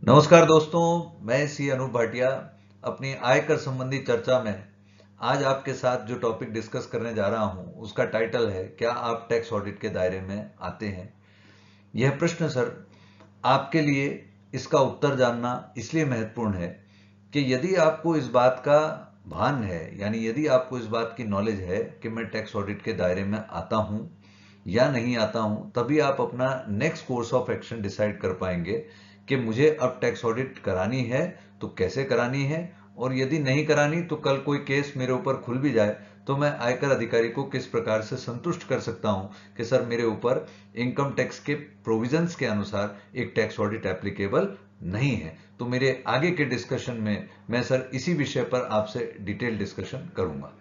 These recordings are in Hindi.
नमस्कार दोस्तों, मैं सी अनूप भाटिया अपनी आयकर संबंधी चर्चा में आज आपके साथ जो टॉपिक डिस्कस करने जा रहा हूं उसका टाइटल है, क्या आप टैक्स ऑडिट के दायरे में आते हैं। यह प्रश्न सर आपके लिए इसका उत्तर जानना इसलिए महत्वपूर्ण है कि यदि आपको इस बात का भान है, यानी यदि आपको इस बात की नॉलेज है कि मैं टैक्स ऑडिट के दायरे में आता हूं या नहीं आता हूं, तभी आप अपना next course of action decide कर पाएंगे कि मुझे अब टैक्स ऑडिट करानी है तो कैसे करानी है, और यदि नहीं करानी तो कल कोई केस मेरे ऊपर खुल भी जाए तो मैं आयकर अधिकारी को किस प्रकार से संतुष्ट कर सकता हूं कि सर मेरे ऊपर इनकम टैक्स के प्रोविजंस के अनुसार एक टैक्स ऑडिट एप्लीकेबल नहीं है। तो मेरे आगे के डिस्कशन में मैं सर इसी विषय पर आपसे डिटेल डिस्कशन करूंगा।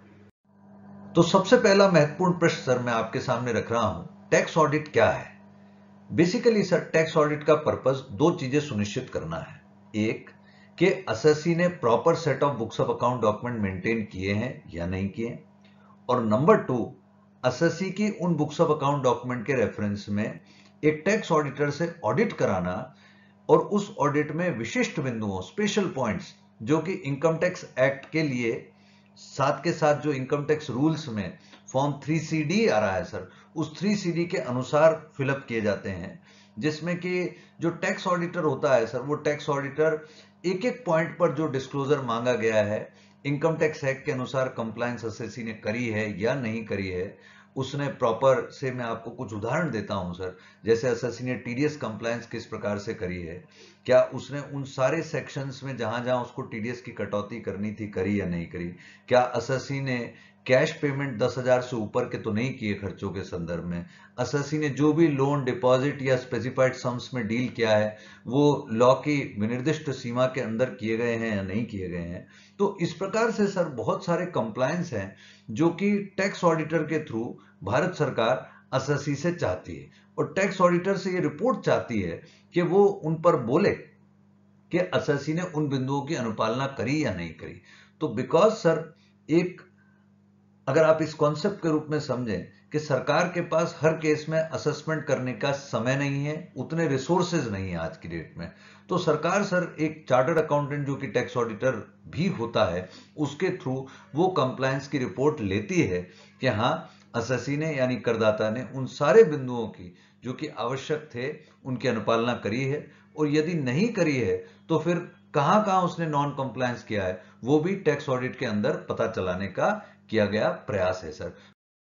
तो सबसे पहला महत्वपूर्ण प्रश्न सर मैं आपके सामने रख रहा हूं, टैक्स ऑडिट क्या है। बेसिकली सर टैक्स ऑडिट का पर्पस दो चीजें सुनिश्चित करना है। एक, कि असेसी ने proper set of books of account document maintain किए हैं या नहीं किए, और नंबर टू, असेसी की उन बुक्स ऑफ अकाउंट डॉक्यूमेंट के रेफरेंस में एक टैक्स ऑडिटर से ऑडिट कराना और उस ऑडिट में विशिष्ट बिंदुओं, स्पेशल पॉइंट्स, जो कि इनकम टैक्स एक्ट के लिए साथ के साथ जो इनकम टैक्स रूल्स में फॉर्म 3CD आ रहा है सर, उस 3CD के अनुसार फिलअप किए जाते हैं, जिसमें कि जो टैक्स ऑडिटर होता है सर, वो टैक्स ऑडिटर एक एक पॉइंट पर जो डिस्क्लोजर मांगा गया है इनकम टैक्स एक्ट के अनुसार कंप्लायंस असेसी ने करी है या नहीं करी है, उसने प्रॉपर से, मैं आपको कुछ उदाहरण देता हूं सर। जैसे असेसी ने टीडीएस कंप्लायंस किस प्रकार से करी है, क्या उसने उन सारे सेक्शंस में जहां जहां उसको टीडीएस की कटौती करनी थी करी या नहीं करी, क्या असेसी ने कैश पेमेंट 10,000 से ऊपर के तो नहीं किए खर्चों के संदर्भ में, असेसी ने जो भी लोन डिपॉजिट या स्पेसिफाइड सम्स में डील किया है वो लॉ की विनिर्दिष्ट सीमा के अंदर किए गए हैं या नहीं किए गए हैं। तो इस प्रकार से सर बहुत सारे कंप्लायंस हैं जो कि टैक्स ऑडिटर के थ्रू भारत सरकार असेसी से चाहती है, और टैक्स ऑडिटर से ये रिपोर्ट चाहती है कि वो उन पर बोले कि असेसी ने उन बिंदुओं की अनुपालना करी या नहीं करी। तो बिकॉज सर, एक, अगर आप इस कॉन्सेप्ट के रूप में समझें कि सरकार के पास हर केस में असेसमेंट करने का समय नहीं है, उतने रिसोर्सेज नहीं है आज की डेट में, तो सरकार सर एक चार्टर्ड अकाउंटेंट जो कि टैक्स ऑडिटर भी होता है उसके थ्रू वो कंप्लायंस की रिपोर्ट लेती है कि हाँ, असेसी ने यानी करदाता ने उन सारे बिंदुओं की जो कि आवश्यक थे उनकी अनुपालना करी है, और यदि नहीं करी है तो फिर कहां कहां उसने नॉन कंप्लायंस किया है वो भी टैक्स ऑडिट के अंदर पता चलाने का किया गया प्रयास है सर।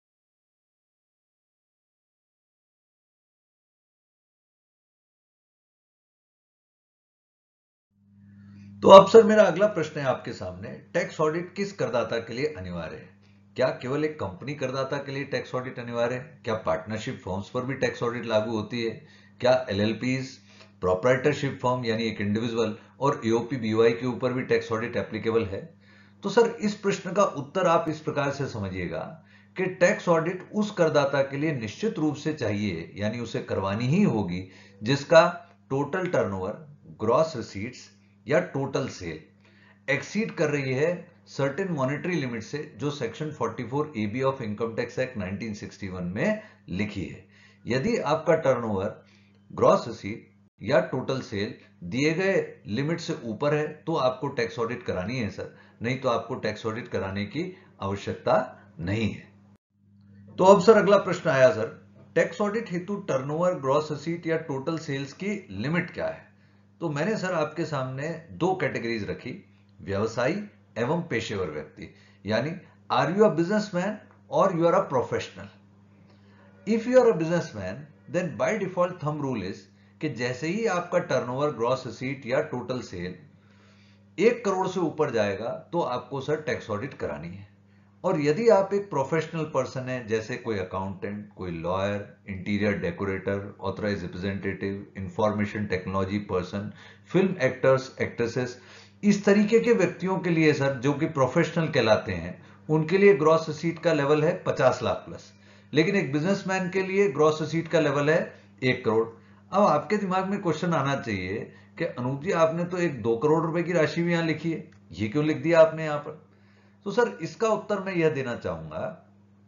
तो अब सर मेरा अगला प्रश्न है आपके सामने, टैक्स ऑडिट किस करदाता के लिए अनिवार्य है। क्या केवल एक कंपनी करदाता के लिए टैक्स ऑडिट अनिवार्य है? क्या पार्टनरशिप फर्म्स पर भी टैक्स ऑडिट लागू होती है? क्या एलएलपीज, प्रोप्राइटरशिप फर्म यानी एक इंडिविजुअल, और ईओपी बीओआई के ऊपर भी टैक्स ऑडिट एप्लीकेबल है? तो सर इस प्रश्न का उत्तर आप इस प्रकार से समझिएगा कि टैक्स ऑडिट उस करदाता के लिए निश्चित रूप से चाहिए, यानी उसे करवानी ही होगी जिसका टोटल टर्नओवर, ग्रॉस रिसीट्स या टोटल सेल एक्सीड कर रही है सर्टेन मॉनेटरी लिमिट से, जो section 44 AB of income tax act 1961 में लिखी है। यदि आपका टर्नओवर, ग्रॉस रिसीट या टोटल सेल दिए गए लिमिट से ऊपर है तो आपको टैक्स ऑडिट करानी है सर, नहीं तो आपको टैक्स ऑडिट कराने की आवश्यकता नहीं है। तो अब सर अगला प्रश्न आया सर, टैक्स ऑडिट हेतु टर्नओवर, ग्रॉस रिसीट या टोटल सेल्स की लिमिट क्या है। तो मैंने सर आपके सामने दो कैटेगरीज रखी, व्यवसायी एवं पेशेवर व्यक्ति, यानी आर यू अ बिजनेसमैन और you are a professional. If you are a businessman then by default thumb rule is कि जैसे ही आपका टर्नओवर, ग्रॉस रिसीट या टोटल सेल 1 करोड़ से ऊपर जाएगा तो आपको सर टैक्स ऑडिट करानी है। और यदि आप एक प्रोफेशनल पर्सन है, जैसे कोई अकाउंटेंट, कोई lawyer, interior decorator, authorise representative, information technology person, film actors, actresses, इस तरीके के व्यक्तियों के लिए सर जो कि प्रोफेशनल कहलाते हैं, उनके लिए ग्रॉस रिसीट का लेवल है 50 लाख प्लस। लेकिन एक बिजनेसमैन के लिए ग्रॉस रिसीट का लेवल है 1 करोड़। अब आपके दिमाग में क्वेश्चन आना चाहिए कि अनूप जी, आपने तो एक 2 करोड़ रुपए की राशि भी यहां लिखी है, ये क्यों लिख दिया आपने यहां पर। तो सर इसका उत्तर मैं यह देना चाहूंगा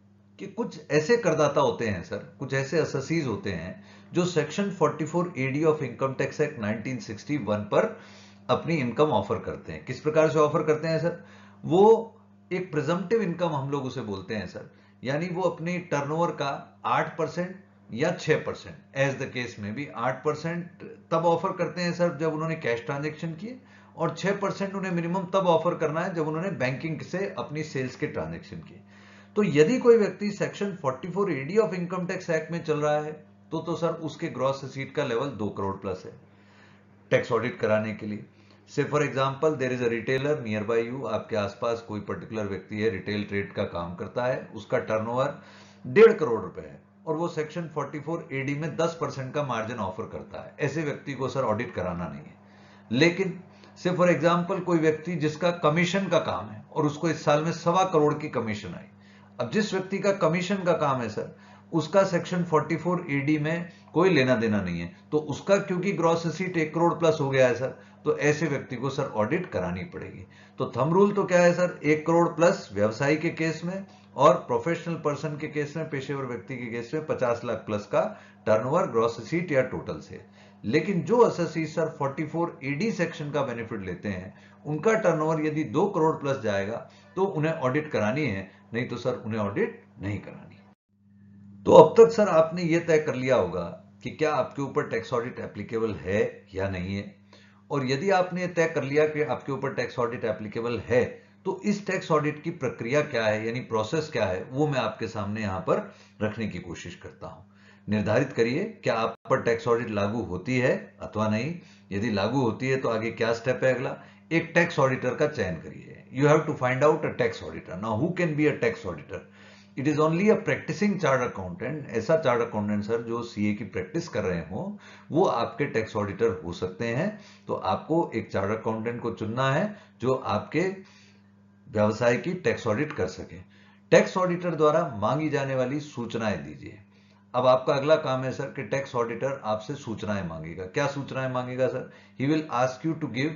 कि कुछ ऐसे करदाता होते हैं सर, कुछ ऐसे असेसीज होते हैं जो section 44 AD of income tax act 1961 पर अपनी इनकम ऑफर करते हैं। किस प्रकार से ऑफर करते हैं सर? वो एक प्रिजम्पटिव इनकम हम लोग उसे बोलते हैं सर, यानी वो अपनी टर्नओवर का 8% या 6%, एज द केस में भी 8% तब ऑफर करते हैं सर जब उन्होंने कैश ट्रांजेक्शन किए, और 6% उन्हें मिनिमम तब ऑफर करना है जब उन्होंने बैंकिंग से अपनी सेल्स के ट्रांजेक्शन किए। तो यदि कोई व्यक्ति section 44 AD of income tax act में चल रहा है तो सर उसके ग्रॉस रिसीट का लेवल 2 करोड़ प्लस है टैक्स ऑडिट कराने के लिए। Say for example there is a retailer nearby you, आपके आसपास कोई पर्टिकुलर व्यक्ति है, रिटेल ट्रेड का काम करता है, उसका टर्नओवर 1.5 करोड़ रुपए है और वो सेक्शन 44 एडी में 10% का मार्जिन ऑफर करता है। ऐसे व्यक्ति को सर ऑडिट कराना नहीं है। लेकिन से फॉर एग्जांपल कोई व्यक्ति जिसका कमीशन का काम है और उसको इस साल में 1.25 करोड़ की कमीशन आई। अब जिस व्यक्ति का कमीशन का काम है सर, उसका सेक्शन 44 एडी में कोई लेना देना नहीं है, तो उसका क्योंकि ग्रॉस रिसीट 1 करोड़ प्लस हो गया है सर, तो ऐसे व्यक्ति को सर ऑडिट करानी पड़ेगी। तो थंब रूल तो क्या है सर, 1 करोड़ प्लस व्यवसायी के केस में और प्रोफेशनल पर्सन के केस में, पेशेवर व्यक्ति के केस में 50 लाख प्लस का टर्नओवर, ग्रॉस रिसीट या टोटल से। लेकिन जो असेसी सर 44 एडी सेक्शन का बेनिफिट लेते हैं, उनका टर्नओवर यदि 2 करोड़ प्लस जाएगा तो उन्हें ऑडिट करानी है, नहीं तो सर उन्हें ऑडिट नहीं करानी। तो अब तक सर आपने यह तय कर लिया होगा कि क्या आपके ऊपर टैक्स ऑडिट एप्लीकेबल है या नहीं है। और यदि आपने तय कर लिया कि आपके ऊपर टैक्स ऑडिट एप्लीकेबल है, तो इस टैक्स ऑडिट की प्रक्रिया क्या है, यानी प्रोसेस क्या है, वो मैं आपके सामने यहां पर रखने की कोशिश करता हूं। निर्धारित करिए क्या आप पर टैक्स ऑडिट लागू होती है अथवा नहीं। यदि लागू होती है तो आगे क्या स्टेप है अगला? एक टैक्स ऑडिटर का चयन करिए। You have to find out a tax auditor. Now who can be a tax auditor? It is only a practising chartered accountant. ऐसा चार्ट अकाउंटेंट सर जो सीए की प्रैक्टिस कर रहे हो, वो आपके टैक्स ऑडिटर हो सकते हैं। तो आपको एक चार्ट अकाउंटेंट को चुनना है जो आपके व्यवसाय की टैक्स ऑडिट कर सके। टैक्स ऑडिटर द्वारा मांगी जाने वाली सूचनाएं दीजिए। अब आपका अगला काम है सर कि टैक्स ऑडिटर आपसे सूचनाएं मांगेगा। क्या सूचनाएं मांगेगा sir? He will ask you to give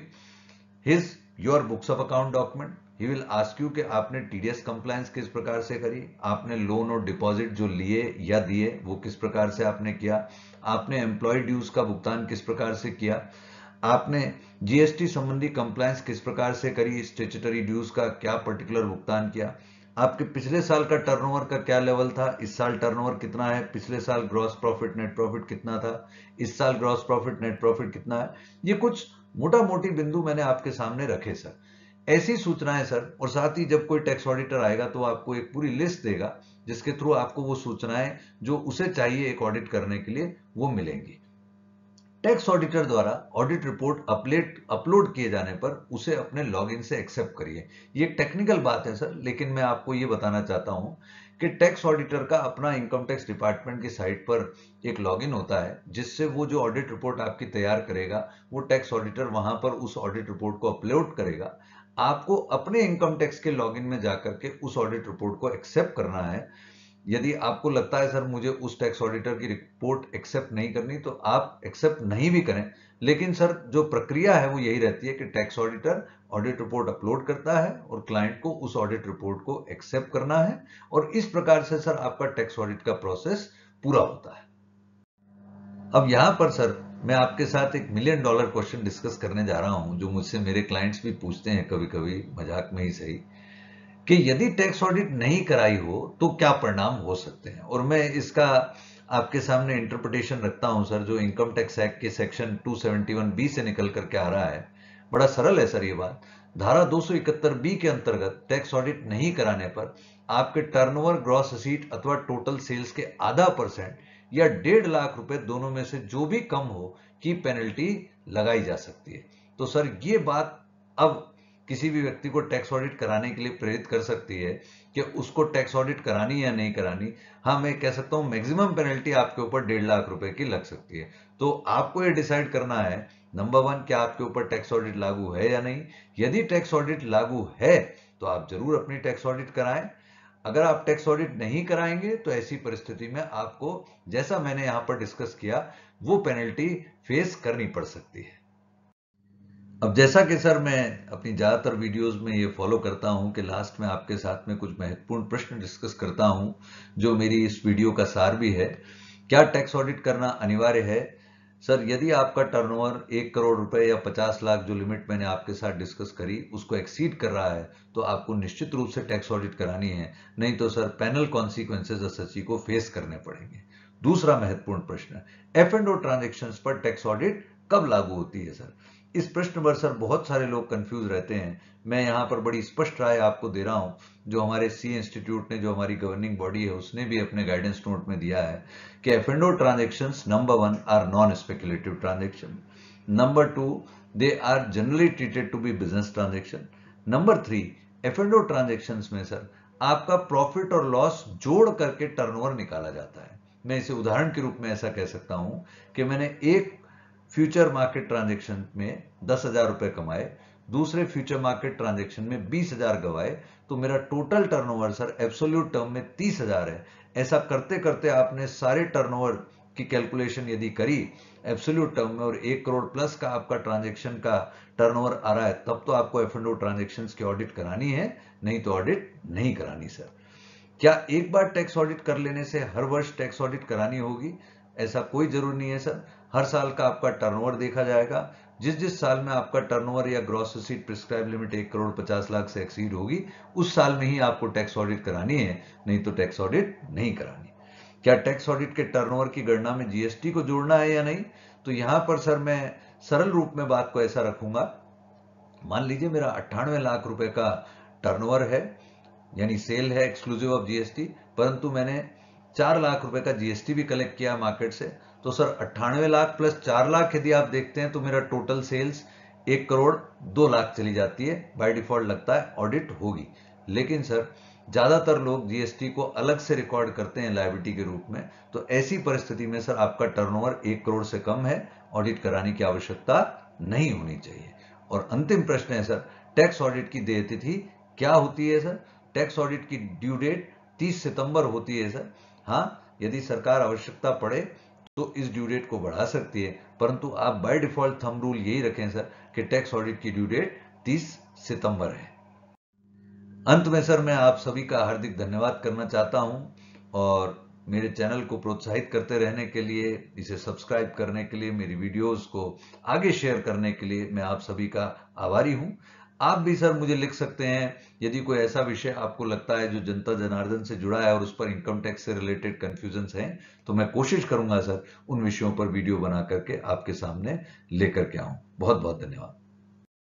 his your books of account document. He will ask you कि आपने टीडीएस कंप्लायंस किस प्रकार से करी, आपने लोन और डिपॉजिट जो लिए या दिए वो किस प्रकार से आपने किया, आपने एम्प्लॉय ड्यूज का भुगतान किस प्रकार से किया, आपने जीएसटी संबंधी कंप्लायंस किस प्रकार से करी, स्टैट्यूटरी ड्यूज का क्या पर्टिकुलर भुगतान किया, आपके पिछले साल का टर्नओवर का क्या लेवल था, इस साल टर्नओवर कितना है, पिछले साल ग्रॉस प्रॉफिट नेट प्रॉफिट कितना था, इस साल ग्रॉस प्रॉफिट नेट प्रॉफिट कितना है। ये कुछ मोटा मोटी बिंदु मैंने आपके सामने रखे सर। ऐसी सूचनाएं सर, और साथ ही जब कोई टैक्स ऑडिटर आएगा तो आपको एक पूरी लिस्ट देगा जिसके थ्रू आपको वो सूचनाएं जो उसे चाहिए एक ऑडिट करने के लिए वो मिलेंगी। टैक्स ऑडिटर द्वारा ऑडिट रिपोर्ट अपलोड किए जाने पर उसे अपने लॉगिन से एक्सेप्ट करिए। ये एक टेक्निकल बात है सर, लेकिन मैं आपको ये बताना चाहता हूं कि टैक्स ऑडिटर का अपना इनकम टैक्स डिपार्टमेंट की साइट पर एक लॉगिन होता है जिससे वो जो ऑडिट रिपोर्ट आपकी तैयार करेगा वो टैक्स ऑडिटर वहां पर उस ऑडिट रिपोर्ट को अपलोड करेगा। आपको अपने इनकम टैक्स के लॉगिन में जाकर के उस ऑडिट रिपोर्ट को एक्सेप्ट करना है। यदि आपको लगता है सर मुझे उस टैक्स ऑडिटर की रिपोर्ट एक्सेप्ट नहीं करनी, तो आप एक्सेप्ट नहीं भी करें, लेकिन सर जो प्रक्रिया है वो यही रहती है कि tax auditor audit report upload करता है और क्लाइंट को उस ऑडिट रिपोर्ट को एक्सेप्ट करना है, और इस प्रकार से सर आपका टैक्स ऑडिट का प्रोसेस पूरा होता है। अब यहां पर सर मैं आपके साथ एक $1 मिलियन क्वेश्चन डिस्कस करने जा रहा हूं जो मुझसे मेरे क्लाइंट्स भी पूछते हैं कभी कभी, मजाक में ही सही, कि यदि टैक्स ऑडिट नहीं कराई हो तो क्या परिणाम हो सकते हैं। और मैं इसका आपके सामने इंटरप्रिटेशन रखता हूं सर जो इनकम टैक्स एक्ट के सेक्शन 271B से निकल करके आ रहा है। बड़ा सरल है सर ये बात। धारा 271B के अंतर्गत टैक्स ऑडिट नहीं कराने पर आपके टर्नओवर, ग्रॉस रिसीट अथवा टोटल सेल्स के आधा % या 1.5 लाख रुपए दोनों में से जो भी कम हो की पेनल्टी लगाई जा सकती है। तो सर ये बात अब किसी भी व्यक्ति को टैक्स ऑडिट कराने के लिए प्रेरित कर सकती है कि उसको टैक्स ऑडिट करानी या नहीं करानी। हाँ, मैं कह सकता हूं मैक्सिमम पेनल्टी आपके ऊपर 1.5 लाख रुपए की लग सकती है। तो आपको ये डिसाइड करना है, नंबर 1, क्या आपके ऊपर टैक्स ऑडिट लागू है या नहीं। यदि टैक्स ऑडिट लागू है तो आप जरूर अपनी टैक्स ऑडिट कराएं। अगर आप टैक्स ऑडिट नहीं कराएंगे तो ऐसी परिस्थिति में आपको, जैसा मैंने यहां पर डिस्कस किया, वो पेनल्टी फेस करनी पड़ सकती है। अब जैसा कि सर मैं अपनी ज़्यादातर वीडियोस में ये फॉलो करता हूं कि लास्ट में आपके साथ में कुछ महत्वपूर्ण प्रश्न डिस्कस करता हूं, जो मेरी इस वीडियो का सार भी है। क्या टैक्स ऑडिट करना अनिवार्य है? सर, यदि आपका टर्नओवर 1 करोड़ रुपए या 50 लाख जो लिमिट मैंने आपके साथ डिस्कस करी उसको एक्सीड कर रहा है तो आपको निश्चित रूप से टैक्स ऑडिट करानी है, नहीं तो सर पैनल कॉन्सिक्वेंसेज एसएससी को फेस करने पड़ेंगे। दूसरा महत्वपूर्ण प्रश्न, F&O ट्रांजेक्शन्स पर टैक्स ऑडिट कब लागू होती है? सर, इस प्रश्न पर सर बहुत सारे लोग कंफ्यूज रहते हैं। मैं यहाँ पर बड़ी स्पष्ट राय आपको दे रहा हूँ, जो हमारे सी इंस्टीट्यूट ने, जो हमारी गवर्निंग बॉडी है, उसने भी अपने गाइडेंस नोट में दिया है कि F&O transactions number 1 are non speculative transaction, number 2 they are generally treated to be business transaction, number 3 F&O transactions में सर आपका प्रॉफिट और लॉस जोड़ करके टर्नओवर निकाला जाता है। मैं इसे उदाहरण के रूप में ऐसा कह सकता हूं कि मैंने एक फ्यूचर मार्केट ट्रांजेक्शन में 10,000 रुपए कमाए, दूसरे फ्यूचर मार्केट ट्रांजेक्शन में 20,000 गवाए, तो मेरा total turnover sir absolute term में 30,000 है। ऐसा करते करते आपने सारे टर्नओवर की कैलकुलेशन यदि करी एब्सोल्यूट टर्म में और 1 करोड़ प्लस का आपका ट्रांजेक्शन का टर्नओवर आ रहा है, तब तो आपको F&O ट्रांजेक्शन्स की ऑडिट करानी है, नहीं तो ऑडिट नहीं करानी। सर, क्या एक बार टैक्स ऑडिट कर लेने से हर वर्ष टैक्स ऑडिट करानी होगी? ऐसा कोई जरूरी नहीं है सर। हर साल का आपका टर्नओवर देखा जाएगा। जिस जिस साल में आपका टर्नओवर या gross receipt prescribe limit 1 crore 50 lakh से एक्सीड होगी, उस साल में ही आपको टैक्स ऑडिट करानी है, नहीं तो टैक्स ऑडिट नहीं करानी। क्या टैक्स ऑडिट के टर्नओवर की गणना में जीएसटी को जोड़ना है या नहीं? तो यहां पर सर मैं सरल रूप में बात को ऐसा रखूंगा। मान लीजिए मेरा 98 लाख रुपए का टर्नओवर है, यानी सेल है एक्सक्लूसिव ऑफ जीएसटी, परंतु मैंने 4 लाख रुपए का जीएसटी भी कलेक्ट किया मार्केट से, तो सर 98 लाख प्लस 4 लाख यदि आप देखते हैं तो मेरा टोटल सेल्स 1 करोड़ 2 लाख चली जाती है। बाय डिफॉल्ट लगता है ऑडिट होगी, लेकिन सर ज्यादातर लोग जीएसटी को अलग से रिकॉर्ड करते हैं लायबिलिटी के रूप में, तो ऐसी परिस्थिति में सर आपका टर्नओवर 1 करोड़ से कम है, ऑडिट कराने की आवश्यकता नहीं होनी चाहिए। और अंतिम प्रश्न है सर, टैक्स ऑडिट की देय तिथि क्या होती है? सर, टैक्स ऑडिट की ड्यू डेट 30 सितंबर होती है सर। हाँ, यदि सरकार आवश्यकता पड़े तो इस ड्यू डेट को बढ़ा सकती है, परंतु आप बाय डिफॉल्ट थंब रूल यही रखें सर कि टैक्स ऑडिट की ड्यू डेट 30 सितंबर है। अंत में सर मैं आप सभी का हार्दिक धन्यवाद करना चाहता हूं, और मेरे चैनल को प्रोत्साहित करते रहने के लिए, इसे सब्सक्राइब करने के लिए, मेरी वीडियोस को आगे शेयर करने के लिए मैं आप सभी का आभारी हूं। आप भी सर मुझे लिख सकते हैं, यदि कोई ऐसा विषय आपको लगता है जो जनता जनार्दन से जुड़ा है और उस पर इनकम टैक्स से रिलेटेड कंफ्यूजन्स हैं, तो मैं कोशिश करूंगा सर उन विषयों पर वीडियो बना करके आपके सामने लेकर के आऊं। बहुत बहुत धन्यवाद।